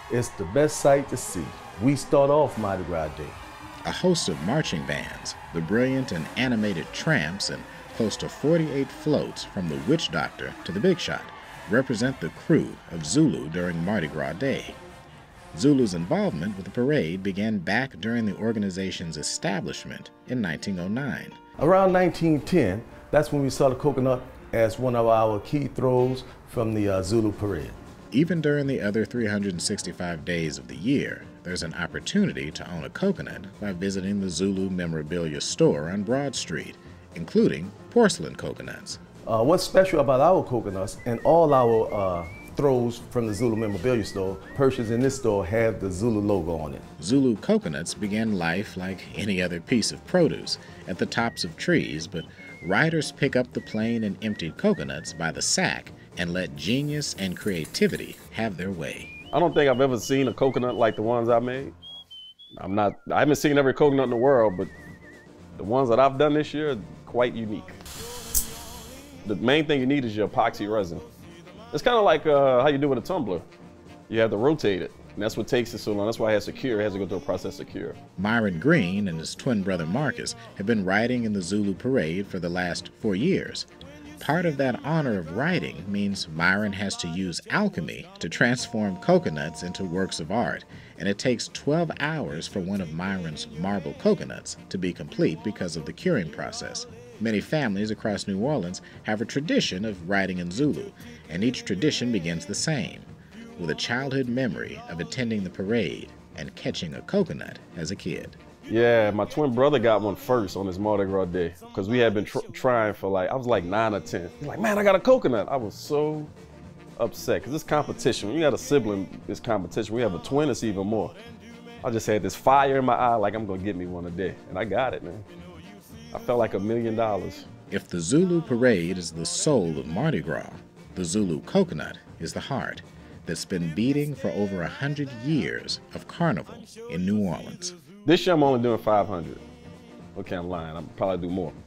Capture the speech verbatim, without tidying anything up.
It's the best sight to see. We start off Mardi Gras Day. A host of marching bands, the brilliant and animated Tramps, and close to forty-eight floats from the Witch Doctor to the Big Shot represent the crew of Zulu during Mardi Gras Day. Zulu's involvement with the parade began back during the organization's establishment in nineteen oh nine. Around nineteen ten, that's when we saw the coconut as one of our key throws from the uh, Zulu parade. Even during the other three hundred sixty-five days of the year, there's an opportunity to own a coconut by visiting the Zulu memorabilia store on Broad Street, including porcelain coconuts. Uh, what's special about our coconuts and all our uh, throws from the Zulu memorabilia store, purchased in this store, have the Zulu logo on it. Zulu coconuts began life like any other piece of produce, at the tops of trees, but riders pick up the plain and emptied coconuts by the sack and let genius and creativity have their way. I don't think I've ever seen a coconut like the ones I made. I'm not, I haven't seen every coconut in the world, but the ones that I've done this year are quite unique. The main thing you need is your epoxy resin. It's kind of like uh, how you do with a tumbler. You have to rotate it, and that's what takes it so long. That's why it has to cure. It has to go through a process to cure. Myron Green and his twin brother Marcus have been riding in the Zulu parade for the last four years. Part of that honor of riding means Myron has to use alchemy to transform coconuts into works of art, and it takes twelve hours for one of Myron's marble coconuts to be complete because of the curing process. Many families across New Orleans have a tradition of riding in Zulu, and each tradition begins the same, with a childhood memory of attending the parade and catching a coconut as a kid. Yeah, my twin brother got one first on his Mardi Gras Day, because we had been tr trying for like, I was like nine or ten. He's like, man, I got a coconut. I was so upset, because it's competition. When you got a sibling, it's competition. We have a twin, it's even more. I just had this fire in my eye, like I'm gonna get me one a day, and I got it, man. I felt like a million dollars. If the Zulu parade is the soul of Mardi Gras, the Zulu coconut is the heart that's been beating for over a hundred years of carnival in New Orleans. This year I'm only doing five hundred. Okay, I'm lying. I'll probably do more.